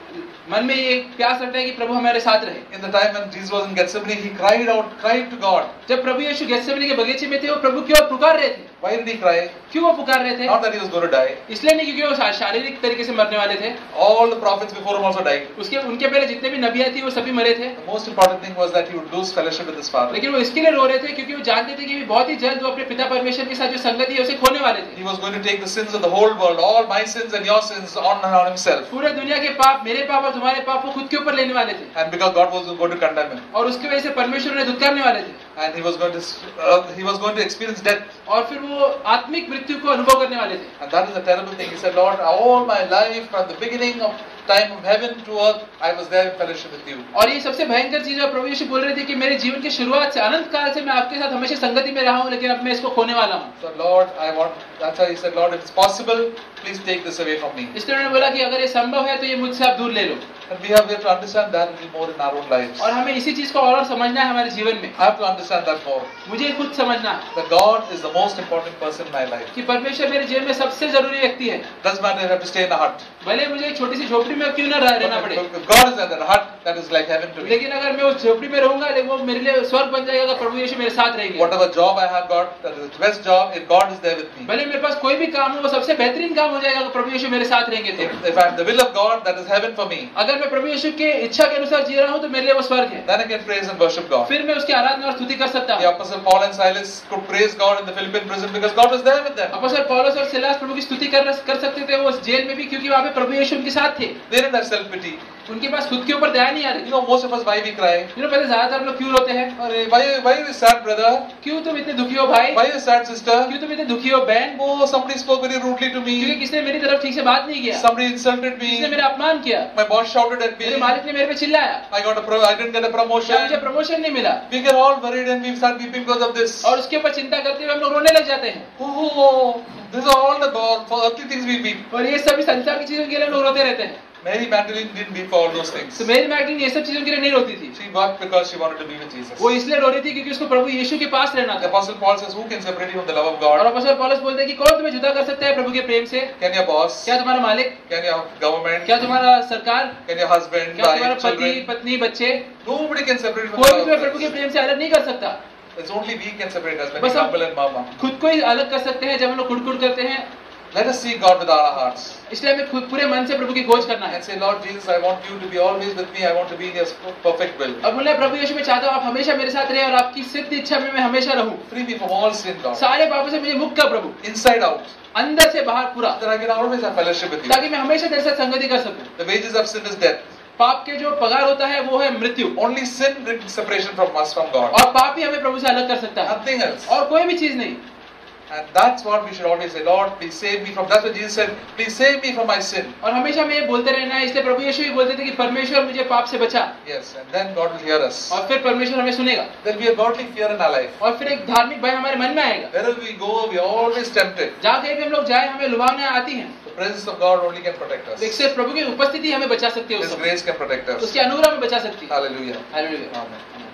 मन में ये प्यास रखना है कि प्रभु हमारे साथ रहे। In the time when Jesus was in Gethsemane, he cried to God. जब प्रभु यीशु गेत्सेमनी के बगीचे में थे, वो प्रभु की ओर पुकार रहे थे। Why did he cry? क्यों वो पुकार रहे थे? Not that he was going to die. इसलिए नहीं क्योंकि वो शारीरिक तरीके से मरने वाले थे। All the prophets before him also died. उनके पहले जितने भी नबियाँ थी वो सभी मरे थे। The most important thing was that he would lose fellowship with his Father. लेकिन वो इसके लिए रो रहे थे क्योंकि वो जानते थे कि बहुत ही जल्द वो अपने पिता परमेश्वर के साथ जो संगति है उसे खोने वाले थे। He was going to take the sins of the whole world, all my sins and your sins, on himself. पूरे दुनिया के पाप, मेरे पाप और तुम्हारे पाप को खुद के ऊपर लेने वाले थे। And because God was going to condemn him. और उसकी वजह से परमेश्वर उन्हें धुतकारने वाले थे। And he was going to experience death. और फिर वो आत्मिक मृत्यु को अनुभव करने वाले थे। And that is a terrible thing. He said, Lord, all my life from the beginning of time of heaven to earth, I was there in fellowship with you. और ये सबसे भयंकर चीज है, प्रभु यीशु बोल रहे थे कि मेरे जीवन की शुरुआत से अनंत काल से मैं आपके साथ हमेशा संगति में रहा हूँ, लेकिन अब मैं इसको खोने वाला हूँ। So Lord, that's why he said, Lord, if it's possible, please take this away from me. इसलिए उन्होंने बोला कि अगर ये संभव है तो ये मुझसे आप दूर ले लो। And we have to understand that a little more in our own lives. और हमें इसी चीज को और समझना है हमारे जीवन में। I have to understand that more. मुझे खुद समझना है That God is the most important person in my life. कि परमेश्वर मेरे जीवन में सबसे जरूरी व्यक्ति है। Doesn't matter if I have to stay in a hut. भले मुझे एक छोटी सी झोपड़ी में क्यों ना रहना पड़े, If God is in that hut, that is like heaven to me. लेकिन अगर मैं उस झोपड़ी में रहूंगा वो मेरे लिए स्वर्ग बन जाएगा अगर प्रभु यीशु मेरे साथ रहेंगे। Whatever job I have got, that is the best job, if God is there with me. भले मेरे पास कोई भी काम हो वो सबसे बेहतरीन काम हो जाएगा अगर प्रभु यीशु मेरे साथ रहेंगे तो। If I have the will of God, that is heaven for me. अगर मैं प्रभु यीशु के इच्छा के अनुसार जी रहा हूँ तो मेरे लिए वो स्वर्ग है। Then I can praise and worship God. फिर मैं उसकी आराधना और स्तुति कर सकता The हूँ। Apostle Paul and Silas could praise God in the Philippian prison because God was there with them. अपोस्तल पौलुस और सिलास प्रभु की स्तुति कर सकते थे वो उस जेल में भी, क्योंकि वहाँ पे प्रभु यीशु उनके साथ थे। They didn't have self-pity. उनके पास खुद के ऊपर दया नहीं आ रही। You know, most of us, why we cry? पहले ज्यादातर लोग क्यों रोते हैं? Arey, why are you sad, brother? क्यों तुम इतने दुखी हो भाई? Why are you sad, sister? क्यों तुम इतने दुखी हो बहन? Oh, somebody spoke very rudely to क्योंकि me. किसने मेरी तरफ ठीक से बात नहीं किया, Somebody insulted किसने me. मेरा अपमान किया, My boss shouted at मेरे me. मालिक ने मेरे पे चिल्लाया, I didn't get a क्या मुझे promotion. प्रमोशन नहीं मिला। We get all worried and we start weeping because of this. और उसके ऊपर चिंता करते हुए हम लोग रोने लग जाते हैं। Oh, these are all the for earthly things we weep. और ये सभी संसार की चीजों के लिए हम लोग रोते रहते हैं। Mary Magdalene didn't weep for all those things. तो मेरी मैगडीन ये सब चीजों के लिए नहीं रोती थी, She wept because she wanted to be with Jesus. वो इसलिए रो रही थी क्योंकि उसको प्रभु यीशु के पास रहना The था। Apostle Paul says, who can separate you from the love of और God? अपोस्तल पौलुस बोलते हैं कि कौन तुम्हें जुदा कर सकता है प्रभु के प्रेम से? Can your boss? क्या तुम्हारा मालिक, Can your government? क्या तुम्हारा सरकार, Can your husband? क्या तुम्हारा Wife? पति Children? पत्नी बच्चे, Nobody can separate you from कोई the भी love तुम्हें of प्रभु के Christ. प्रेम से अलग नहीं कर सकता। It's only we can separate us, like बस हम Uncle and Mama. खुद को ही अलग कर सकते हैं जब हम लोग कुड़कुड़ करते हैं। Let us seek God with our hearts इसलिए हमें खुद पूरे मन से प्रभु की खोज करना है। and say, Lord Jesus, I want you to be always with me. I want to be in your perfect will. अब बोले प्रभु यीशु मैं चाहता हूँ आप हमेशा मेरे साथ रहे और आपकी सिद्ध इच्छा में मैं हमेशा रहूं। Free me from all sin, God. सारे पापों से मुझे मुक्त कर प्रभु, Inside out. अंदर से बाहर पूरा, That I can always have fellowship with you. ताकि मैं हमेशा तेरे साथ संगति कर सकूं। The wages of sin is death. पाप के जो पगार होता है वो है मृत्यु, Only sin brings separation from us, from God. और पाप ही हमें प्रभु से अलग कर सकता है, Nothing else. और कोई भी चीज नहीं। And that's what we should always say, Lord, please save me from, that's what Jesus said, please save me from my sin. और हमेशा हमें ये बोलते रहना है, इसलिए प्रभु यीशु ही बोलते थे कि परमेश्वर मुझे पाप से बचा, Yes, and then God will hear us. और फिर परमेश्वर हमें सुनेगा, There will be a godly fear in our life. और फिर एक धार्मिक भय हमारे मन में आएगा। Wherever we go, we are always tempted. जहाँ कहीं भी हम लोग जाए हमें लुभावने आती हैं, The presence of God only can protect us. इससे प्रभु की उपस्थिति हमें बचा सकती है, His grace can protect us. उसके अनुग्रह में बचा सकती है। Hallelujah. हालेलुया। Amen.